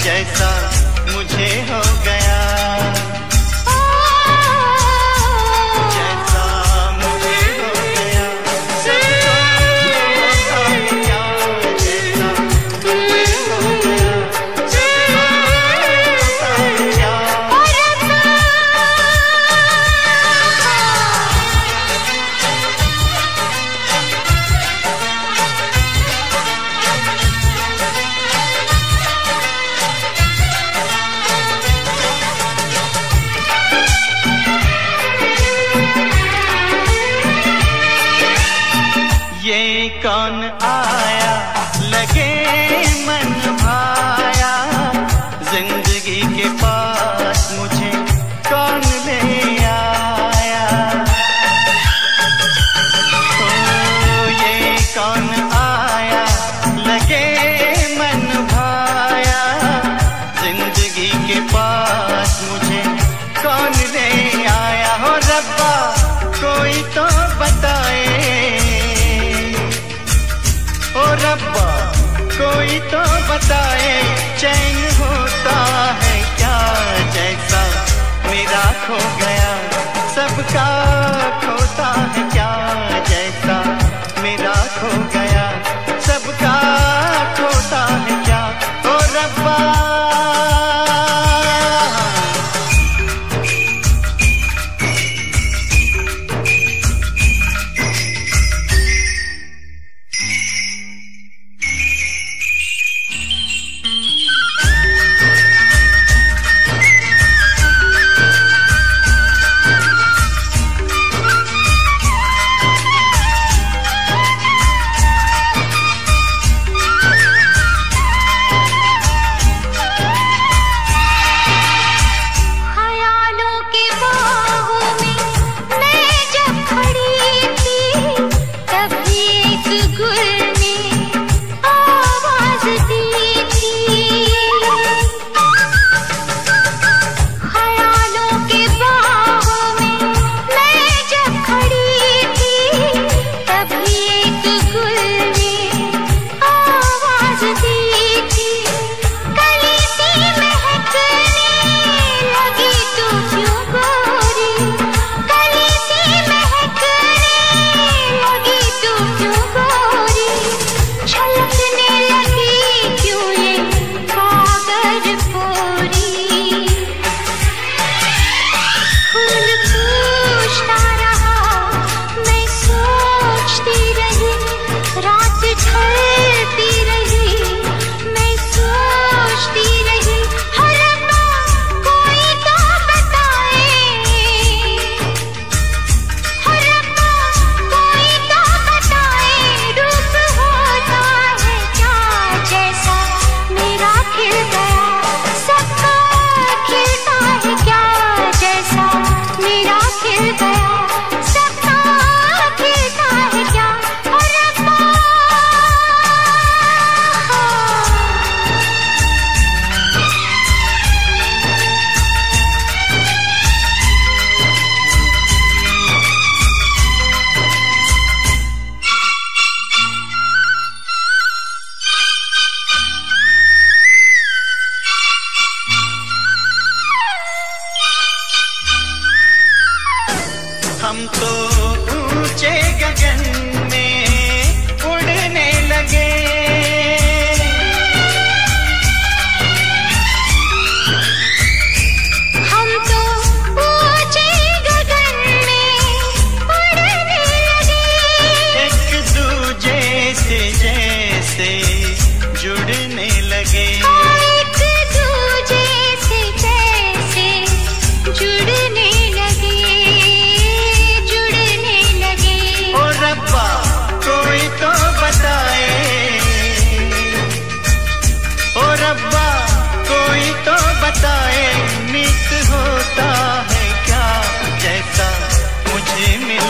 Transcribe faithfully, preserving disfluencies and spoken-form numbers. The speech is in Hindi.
जैसा मुझे हो गया। कौन आया लगे मन भाया, जिंदगी के पास मुझे कौन ले आया। ओ ये कौन आया लगे मन भाया, जिंदगी के पास मुझे कौन ले आया। हो रब्बा कोई तो बताए, ओ रब्बा कोई तो बताए, चैन होता है क्या जैसा मेरा खो गया। सबका खोता है क्या जैसा मेरा खो गया, सबका खोता है क्या। ओ रब्बा हम तो ऊंचे गगन में उड़ने लगे, हम तो ऊंचे गगन में उड़ने लगे, एक दूजे से जैसे जुड़ने लगे, एक दूजे से जैसे जुड़ने लगे। कोई तो बताए, ओ रब्बा कोई तो बताए, मित होता है क्या जैसा मुझे मिला।